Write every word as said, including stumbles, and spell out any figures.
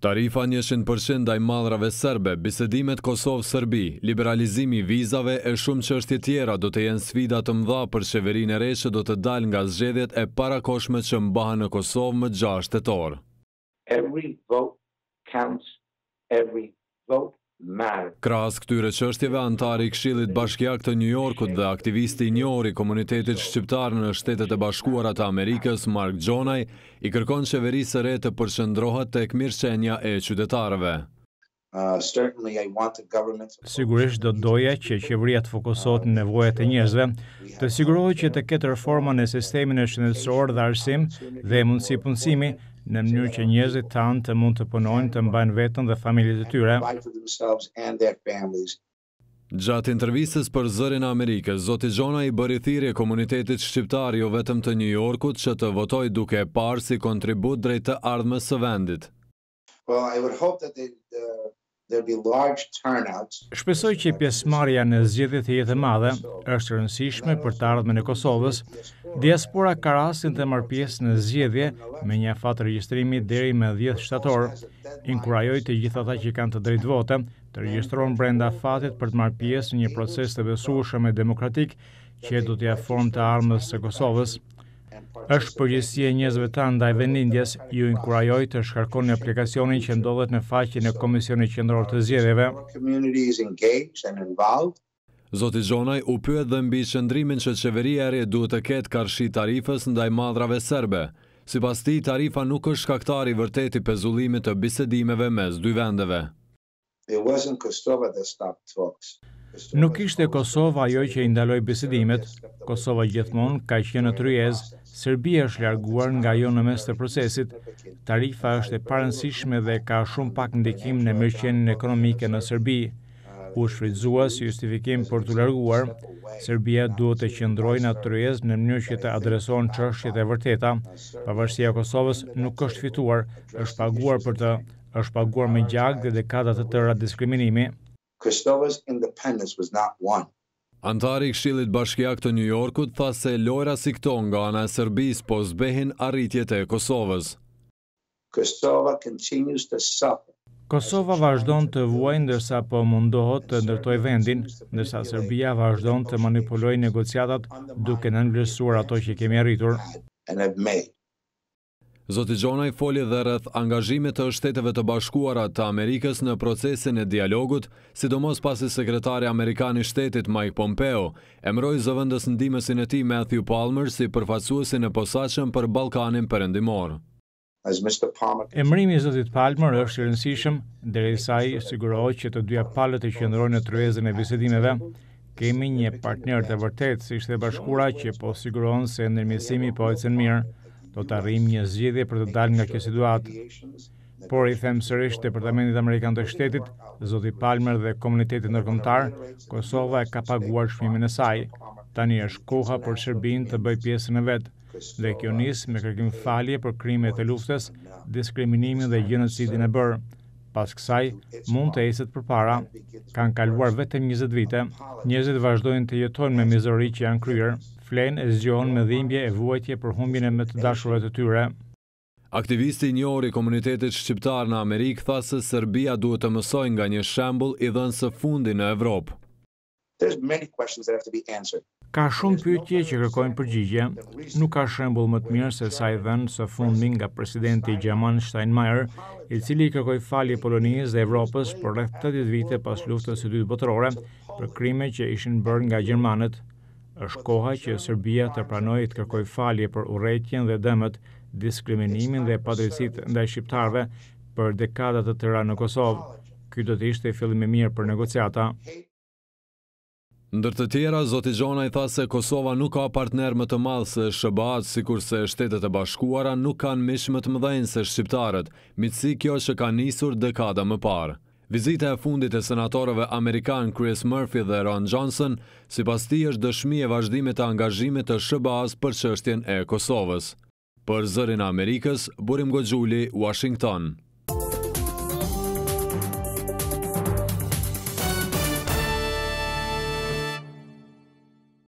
Tarifa njëqind përqind ndaj mallrave serbe, bisedimet Kosovë-Serbi, liberalizimi i vizave e shumë çështje tjera do të jenë sfida të mëdha për qeverinë e re që do të dalë nga zgjedhjet e parakohshme që mbahen në Kosovë më gjashtë tetor. Every vote counts. Every vote matters. Krahas këtyre çështjeve, antari i Këshillit Bashkiak të New Yorkut dhe aktivisti i njohur i komunitetit shqiptar në Shtetet e Bashkuara të Amerikës, Mark Gjonaj, i kërkon qeverisë së re të përqendrohet tek mirëqenia e qytetarëve. Uh, certainly I want the government... Sigurisht do doja që qeveria të fokusohet në nevojat e njerëzve, të sigurohet që të ketë reforma në sistemin e shëndetësor dhe arsim dhe mundësi punësimi, në mënyrë që njerëzit tanë të mund të punojnë, të mbajnë veten dhe familjet e tyre. Gjatë intervistës për Zërin e Amerikës, zoti Gjonaj i bëri thirrje komunitetit shqiptar jo vetëm të New Yorkut që të votojë duke e parë si kontribut drejt të ardhmës së vendit. Well, I would hope that they, uh, there'd be large turnouts. Shpresoj që pjesëmarrja në zgjedhjet të jetë e madhe, është e rëndësishme për të ardhmen e Kosovës. Diaspora ka rastin të marrë pjesë në zgjedhje me një afat regjistrimi deri më dhjetë shtator. Inkurajoj të gjithë ata që kanë të drejtë vote të regjistrohen brenda afatit për të marrë pjesë në një proces të besueshëm e demokratik që do t'ia formë të ardhmës së Kosovës. Është përgjegjësia e njerëzve tanë ndaj vendindjes, ju inkurajoj të shkarkoni aplikacionin që ndodhet në faqen e Komisionit Qendror të Zgjedhjeve. Zoti Gjonaj u pyet dhe mbi qëndrimin që qeveria e re duhet të ketë karshi tarifës ndaj mallrave serbe. Sipas tij, tarifa nuk është shkaktar i vërtet i pezullimit të bisedimeve mes dy vendeve. It wasn't Kosova that stopped talks. Nuk ishte Kosova ajo që i ndaloi bisedimet. Kosova gjithmonë ka qenë në tryezë. Serbia është larguar nga ajo në mes të procesit. Tarifa është e parëndësishme dhe ka shumë pak ndikim në mirëqenien ekonomike në Serbi. U shfrytëzua si justifikim për të larguar. Serbia duhet të qëndrojë në atë tryezë në mënyrë që të adresohen çështjet e vërteta. Pavarësia e Kosovës nuk është fituar, është paguar për të, është paguar me gjak dhe dekada të tëra diskriminimi. Kosova's independence was not won. Antari i Këshillit Bashkiak të New Yorkut tha se lojra si këto nga ana e Serbisë po zbehin arritjet e Kosovës. Kosova continues to suffer. Kosova vazhdon të vuajë ndërsa po mundohet të ndërtojë vendin, ndërsa Serbia vazhdon të manipulojë negociatat duke nënvlerësuar ato që kemi arritur. And have made. Zoti Gjonaj foli dhe rreth angazhimit të Shteteve të Bashkuara të Amerikës në procesin e dialogut, sidomos pasi sekretari amerikan i shtetit Mike Pompeo emëroi zëvendës ndihmësin e tij Matthew Palmer si përfaqësuesin e posaçëm për Ballkanin Perëndimor. Emërimi i zotit Palmer është i rëndësishëm derisa ai sigurohet që të dyja palët të qëndrojnë në tryezën e bisedimeve. Kemi një partner të vërtetë si Shtetet e Bashkuara që po siguron se ndërmjetësimi po ecën mirë. Do të arrijmë një zgjidhje për të dalë nga kjo situatë. Por i them sërish Departamentit Amerikan të Shtetit, zoti Palmer dhe komunitetit ndërkombëtar, Kosova e ka paguar çmimin e saj. Tani është koha për Serbinë të bëjë pjesën e vet, dhe kjo nis me kërkim falje për krimet e luftës, diskriminimin dhe gjenocidin e bërë. Pas kësaj, mund të ecet përpara. Kanë kaluar vetëm njëzet vite, njerëzit vazhdojnë të jetojnë me mizori që janë kryer, flenë e zgjohen me dhimbje e vuajtje për humbjen e më të dashurve të tyre. Aktivisti i njohur i komunitetit shqiptar në Amerikë tha se Serbia duhet të mësojë nga një shembull i dhënë së fundi në Evropë. There's many questions that have to be answered. Ka shumë pyetje që kërkojnë përgjigje. Nuk ka shembull më të mirë se sa i dhënë së fundi nga presidenti Gjerman Steinmeier, i cili kërkoi falje Polonisë dhe Evropës për rreth tetëdhjetë vite pas luftës së dytë botërore për krime që ishin bërë nga gjermanët. Është koha që Serbia të pranojë të kërkojë falje për urrëtitjen dhe dëmët, diskriminimin dhe padrejtësitë ndaj shqiptarëve për dekada të tëra në Kosovë. Ky do të ishte fillim i mirë për negociata. Ndër të tjera, zoti Gjonaj tha se Kosova nuk ka partner më të madh se S B A-t, sikurse Shtetet e Bashkuara nuk kanë miq më të mëdhenj se shqiptarët, miqësi kjo që ka nisur dekada më parë. Vizita e fundit e senatorëve amerikan Chris Murphy dhe Ron Johnson, sipas tij është dëshmi e vazhdimit të angazhimit të S B A-s për çështjen e Kosovës. Për Zërin e Amerikës, Burim Goxhuli, Washington.